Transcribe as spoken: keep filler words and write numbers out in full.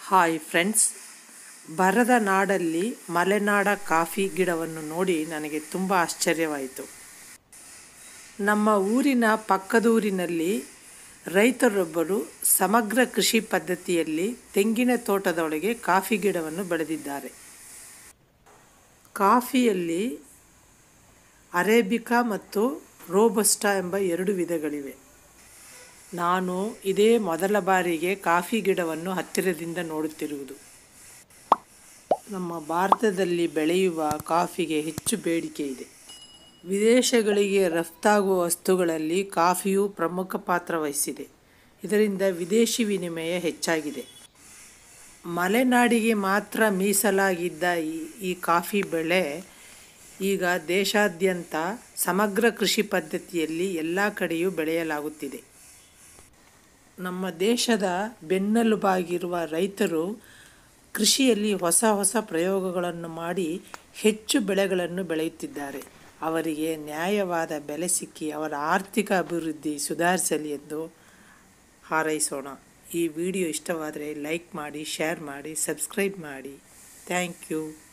Hi friends, ಬರದ ನಾಡಲ್ಲಿ ಮಲೆನಾಡ ಕಾಫಿ ಗಿಡವನ್ನು ನೋಡಿ ನನಗೆ ತುಂಬ ಆಶ್ಚರ್ಯವಾಯಿತು. ನಮ್ಮ ಊರಿನ ಪಕ್ಕದೂರಿನಲ್ಲಿ ರೈತರೊಬ್ಬರು ಸಮಗ್ರ ಕೃಷಿ ಪದ್ಧತಿಯಲ್ಲಿ ತೆಂಗಿನ ತೋಟದೊಳಗೆ ಕಾಫಿ ಗಿಡವನ್ನು ಬೆಳೆದಿದ್ದಾರೆ. ಕಾಫಿಯಲ್ಲಿ ಅರೇಬಿಕಾ ಮತ್ತು ರೋಬಸ್ಟಾ ಎಂಬ ಎರಡು ವಿಧಗಳಿವೆ. ನಾನು ಇದೇ ಮೊದಲ ಬಾರಿಗೆ ಕಾಫಿ ಗಿಡವನ್ನು ಹತ್ತಿರದಿಂದ ನೋಡುತ್ತಿರುವುದು. ನಮ್ಮ ಭಾರತದಲ್ಲಿ ಬೆಳೆಯುವ ಕಾಫಿಗೆ ಹೆಚ್ಚು ಬೇಡಿಕೆ ಇದೆ. ವಿದೇಶಗಳಿಗೆ ರಫ್ತಾಗುವ ವಸ್ತುಗಳಲ್ಲಿ ಕಾಫಿಯು ಪ್ರಮುಖ ಪಾತ್ರ ವಹಿಸಿದೆ. ಇದರಿಂದ ವಿದೇಶಿ ವಿನಿಮಯ ಹೆಚ್ಚಾಗಿದೆ. ಮಲೆನಾಡಿಗೆ ಮಾತ್ರ ಮೀಸಲಾಗಿದ್ದ ಈ ಕಾಫಿ ಬೆಳೆ ಈಗ ದೇಶಾದ್ಯಂತ ಸಮಗ್ರ ಕೃಷಿ ಪದ್ಧತಿಯಲ್ಲಿ ಎಲ್ಲ ಕಡೆಯೂ ಬೆಳೆಯಲಾಗುತ್ತಿದೆ. ನಮ್ಮ ದೇಶದ ಬೆನ್ನೆಲುಬಾಗಿರುವ ರೈತರು ಕೃಷಿಯಲ್ಲಿ ಹೊಸ ಹೊಸ ಪ್ರಯೋಗಗಳನ್ನು ಮಾಡಿ ಹೆಚ್ಚು ಬೆಳೆಗಳನ್ನು ಬೆಳೆಯುತ್ತಿದ್ದಾರೆ. ಅವರಿಗೆ ನ್ಯಾಯವಾದ ಬೆಲೆ ಸಿಕ್ಕಿ ಅವರ ಆರ್ಥಿಕ ಅಭಿವೃದ್ಧಿ ಸುಧಾರಿಸಲಿ ಎಂದು ಹಾರೈಸೋಣ. ಈ ವಿಡಿಯೋ ಇಷ್ಟವಾದರೆ ಲೈಕ್ ಮಾಡಿ, ಶೇರ್ ಮಾಡಿ, ಸಬ್ಸ್ಕ್ರೈಬ್ ಮಾಡಿ. Thank you.